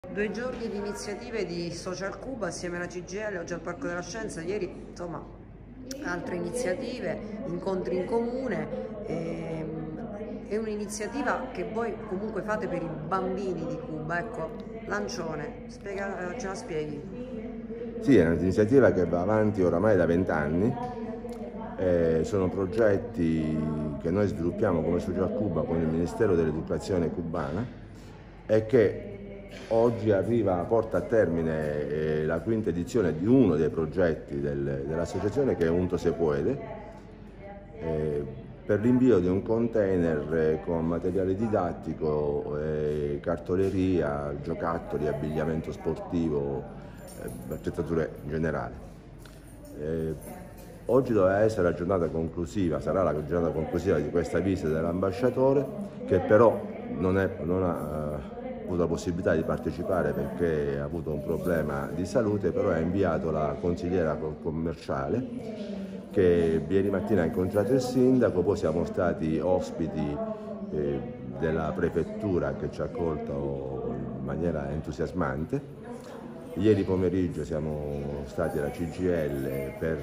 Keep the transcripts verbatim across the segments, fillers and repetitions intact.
Due giorni di iniziative di Social Cuba assieme alla C G I L, oggi al Parco della Scienza, ieri insomma altre iniziative, incontri in comune. ehm, È un'iniziativa che voi comunque fate per i bambini di Cuba, ecco, Lancione, spiega, ce la spieghi? Sì, è un'iniziativa che va avanti oramai da vent'anni. Eh, sono progetti che noi sviluppiamo come Social Cuba con il Ministero dell'Educazione cubana e che oggi arriva, porta a termine eh, la quinta edizione di uno dei progetti del, dell'associazione, che è Unto Se Puede, eh, per l'invio di un container eh, con materiale didattico, eh, cartoleria, giocattoli, abbigliamento sportivo, eh, attrezzature in generale. Eh, oggi doveva essere la giornata conclusiva, sarà la giornata conclusiva di questa visita dell'ambasciatore, che però non, è, non ha eh, avuto la possibilità di partecipare perché ha avuto un problema di salute, però ha inviato la consigliera commerciale che ieri mattina ha incontrato il sindaco. Poi siamo stati ospiti eh, della prefettura che ci ha accolto in maniera entusiasmante. Ieri pomeriggio siamo stati alla C G I L per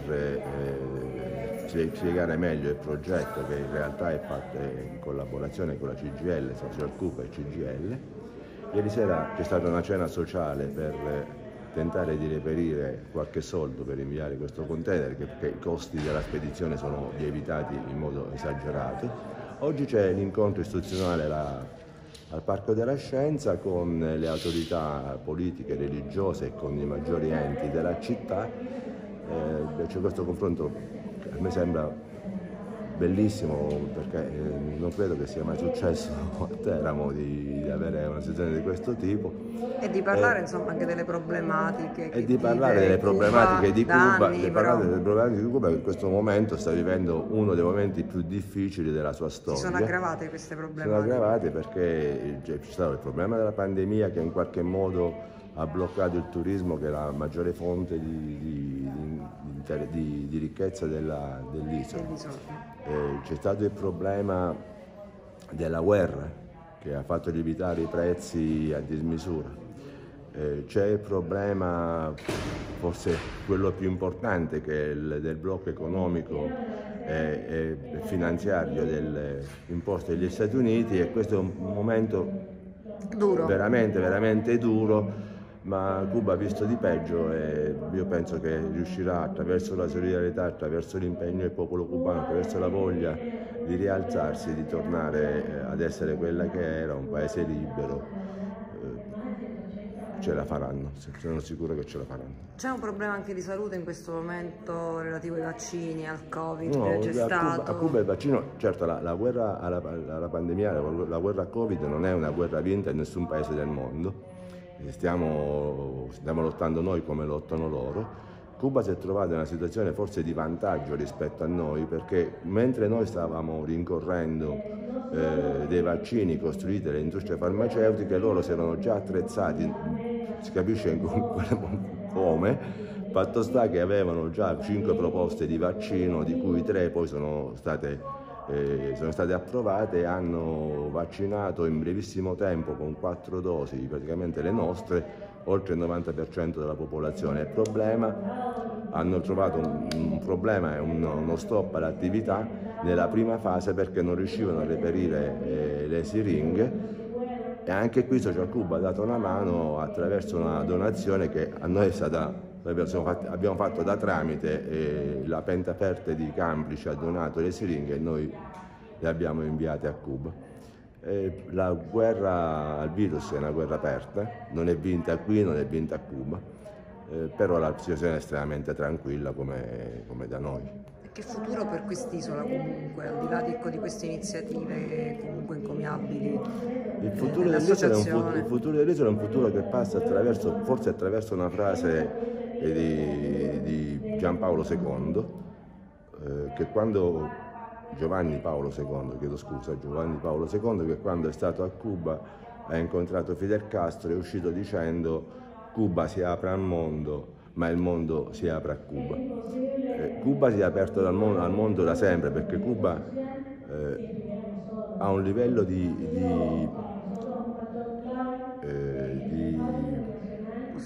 eh, spiegare meglio il progetto, che in realtà è fatto in collaborazione con la C G I L, Social Cuba e C G I L. Ieri sera c'è stata una cena sociale per tentare di reperire qualche soldo per inviare questo container, perché i costi della spedizione sono lievitati in modo esagerato. Oggi c'è l'incontro istituzionale la, al Parco della Scienza con le autorità politiche, religiose e con i maggiori enti della città. Eh, c'è questo confronto che a me sembra bellissimo, perché eh, non credo che sia mai successo a Teramo di, di avere una situazione di questo tipo. E di parlare eh, insomma anche delle problematiche che e di parlare delle Cuba problematiche di Cuba, anni, di però... parlare delle problematiche di Cuba, che in questo momento sta vivendo uno dei momenti più difficili della sua storia. Si sono aggravate queste problematiche. Sono aggravate perché c'è stato il problema della pandemia, che in qualche modo ha bloccato il turismo, che è la maggiore fonte di, di, di, di, di ricchezza dell'isola. Eh, c'è stato il problema della guerra, che ha fatto lievitare i prezzi a dismisura. Eh, c'è il problema, forse quello più importante, che è il del blocco economico e, e finanziario delle imposte degli Stati Uniti, e questo è un momento duro. veramente, veramente duro. Ma Cuba ha visto di peggio e io penso che riuscirà, attraverso la solidarietà, attraverso l'impegno del popolo cubano, attraverso la voglia di rialzarsi, di tornare ad essere quella che era, un paese libero. Ce la faranno, sono sicuro che ce la faranno. C'è un problema anche di salute in questo momento relativo ai vaccini, al Covid? No, c'è a stato? Cuba, a Cuba il vaccino, certo la, la guerra alla, alla pandemia, la, la guerra Covid non è una guerra vinta in nessun paese del mondo. Stiamo, stiamo lottando noi come lottano loro. Cuba si è trovata in una situazione forse di vantaggio rispetto a noi, perché mentre noi stavamo rincorrendo eh, dei vaccini costruiti dalle industrie farmaceutiche, loro si erano già attrezzati, si capisce come, fatto sta che avevano già cinque proposte di vaccino, di cui tre poi sono state Eh, sono state approvate e hanno vaccinato in brevissimo tempo, con quattro dosi, praticamente le nostre, oltre il novanta per cento della popolazione. Il problema, hanno trovato un, un problema e un, uno stop all'attività nella prima fase, perché non riuscivano a reperire eh, le siringhe, e anche qui Social Cuba ha dato una mano attraverso una donazione che a noi è stata... Abbiamo fatto da tramite, eh, la Pentaferte di Camplice ha donato le siringhe e noi le abbiamo inviate a Cuba. Eh, la guerra al virus è una guerra aperta, non è vinta qui, non è vinta a Cuba, eh, però la situazione è estremamente tranquilla come, come da noi. E che futuro per quest'isola comunque, al di là di, di queste iniziative comunque encomiabili? Il futuro dell'isola è, dell è un futuro che passa attraverso, forse attraverso una frase di, di Giampaolo secondo, eh, che quando Giovanni Paolo secondo, chiedo scusa, Giovanni Paolo secondo, che quando è stato a Cuba ha incontrato Fidel Castro, è uscito dicendo: Cuba si apre al mondo, ma il mondo si apre a Cuba. Eh, Cuba si è aperto al mondo, al mondo da sempre, perché Cuba eh, ha un livello di, di, eh, di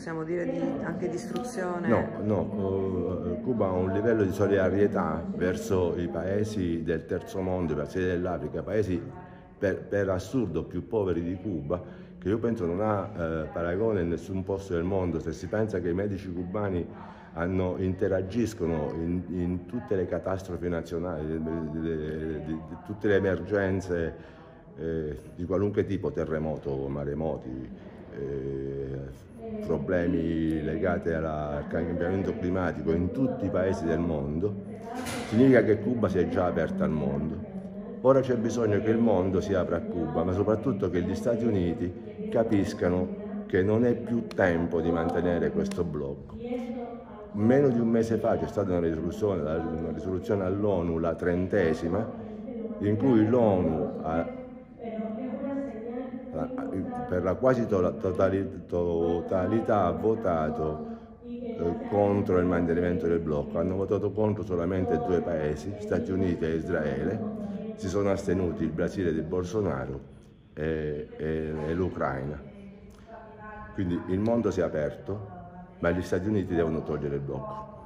possiamo dire di, anche distruzione? No, no, uh, Cuba ha un livello di solidarietà verso i paesi del terzo mondo, i paesi dell'Africa, paesi per, per assurdo più poveri di Cuba, che io penso non ha eh, paragone in nessun posto del mondo. Se si pensa che i medici cubani hanno, interagiscono in, in tutte le catastrofi nazionali, di, di, di, di tutte le emergenze eh, di qualunque tipo, terremoto, maremoti, eh, problemi legati alla, al cambiamento climatico in tutti i paesi del mondo, significa che Cuba si è già aperta al mondo. Ora c'è bisogno che il mondo si apra a Cuba, ma soprattutto che gli Stati Uniti capiscano che non è più tempo di mantenere questo blocco. Meno di un mese fa c'è stata una risoluzione, una risoluzione all'ONU, la trentesima, in cui l'ONU ha, per la quasi totalità ha votato eh, contro il mantenimento del blocco. Hanno votato contro solamente due paesi, Stati Uniti e Israele. Si sono astenuti il Brasile di Bolsonaro e, e, e l'Ucraina. Quindi il mondo si è aperto, ma gli Stati Uniti devono togliere il blocco.